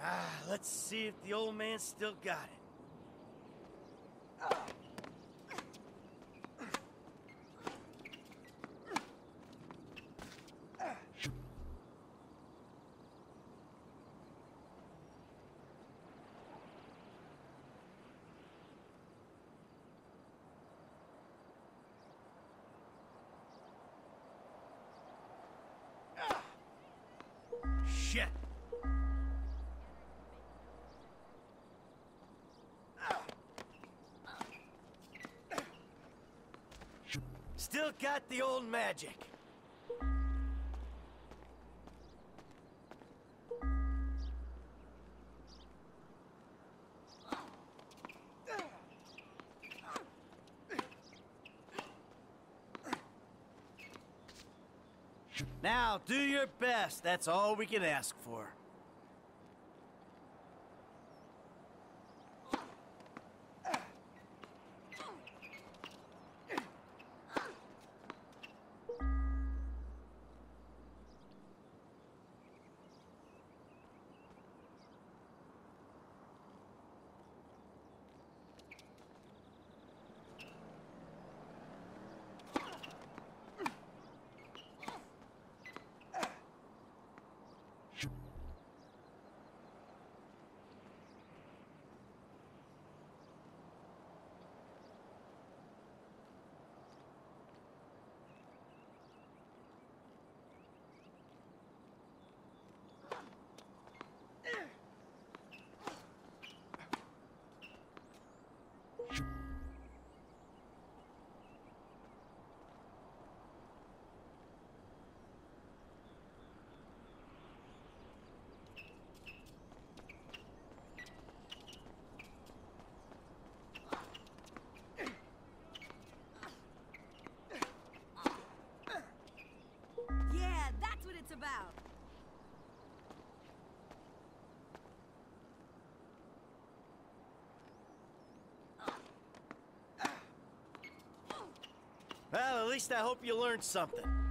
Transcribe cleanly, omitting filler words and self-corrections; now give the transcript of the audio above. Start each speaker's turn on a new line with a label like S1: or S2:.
S1: Let's see if the old man still got it. Shit! Still got the old magic. Now, do your best. That's all we can ask for.
S2: Yeah, that's what it's about.
S1: Well, at least I hope you learned something.